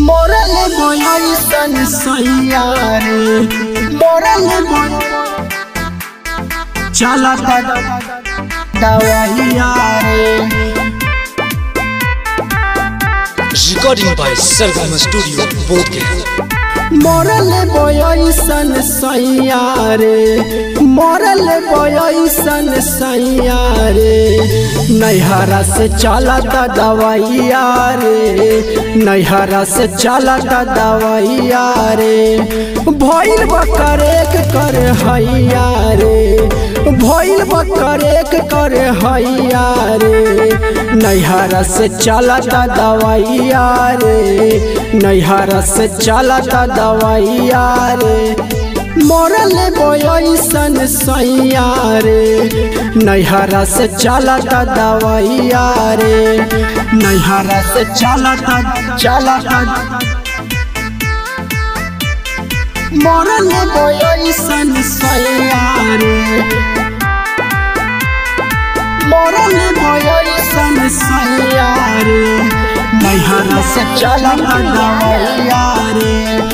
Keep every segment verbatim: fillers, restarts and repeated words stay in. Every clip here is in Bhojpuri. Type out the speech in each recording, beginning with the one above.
मोरल बोई सन सैया रे मोरल बोई चला दवाइया रे। Recording by Sargama Studio, Bodhgaya। मोरल बोई सन सैया रे मोरल बोई सन सैया रे नैहरा से चला दवाइया रे नैहरा से चला दवाइया रे भइल बकरेक कर हैया रे भइल बकरेक कर हैया रे नैहरा से चला दवाइया रे नैहरा से चला दवाइया रे। मोरल बोई सन सैया रे नैहरा से चला दवाइया रे नैहरा से चला चला मोरल बोई सन सैया रे मोरल बोई सन सैया रे नैहरा से चला दवाइया रे।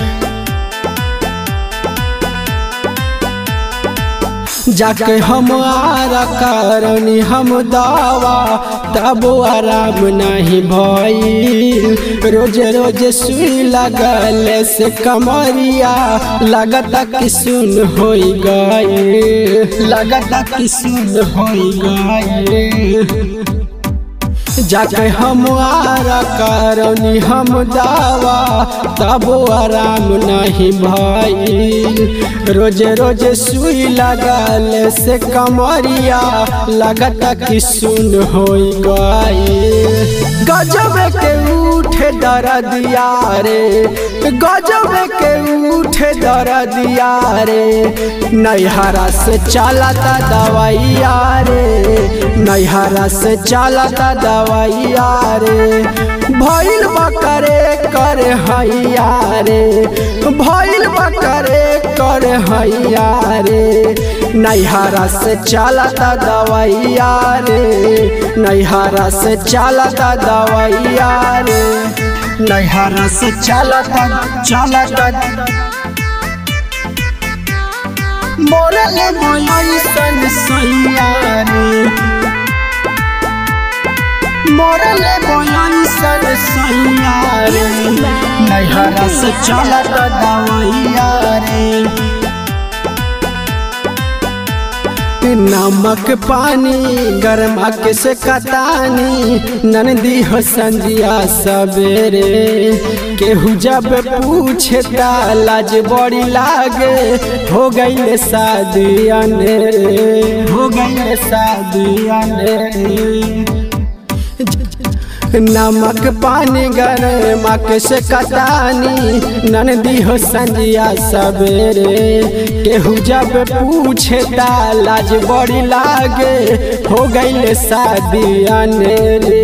जाके हम आरा करनी हम दावा तब आराम नहीं भइल रोज रोज सुई लगल से कमरिया लगता कि सुन हो गए लगता कि सुन हो गए। जाके हम आरा करनी हम दावा तब आराम नहीं भइल रोज रोज सुई लगल से कमरिया लगता कि सुन हो गई। गजब के उठे दर्दिया रे गजब के उठे दर्दिया रे नैहरा से चलता दवाइया रे नैहरा से चलता दवाइया रे भइल बकरे कर हैया रे भइल बकरे कर हैया रे नैहरा से चलता दवाइया रे नैहरा से चलता दवाइया रे नैहरा से चलता चलता मोरल बोई सन सैया रे मोरल बोई सन सैया रे नैहरा से चलता दवाइया रे। नमक पानी गरमा के से कतानी ननदी हो संजिया सवेरे केहू जब पूछे लाज बड़ी लागे हो गई शादी अनेरे हो गई शादी अनेरे। नमक पानी गरमा के से कतानी ननदी हो संजिया सवेरे केहू जब पूछे लाज बड़ी लागे हो गई शादी अनेरे।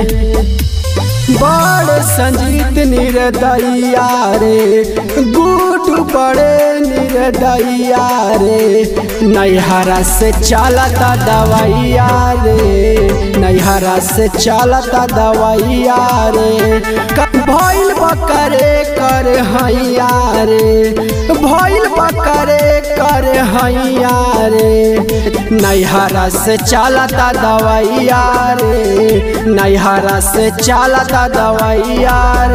बड़ संजीत निर्दया रे गुट बड़े निर्दया रे नैहरा से चलता दवाइया रे नैहरा से चलता दवाइया रे भइल बकरे कर हैया रे भइल बकरे कर हैया रे नैहरा से चलता दवाइया रे नैहरा से चलता दवाइया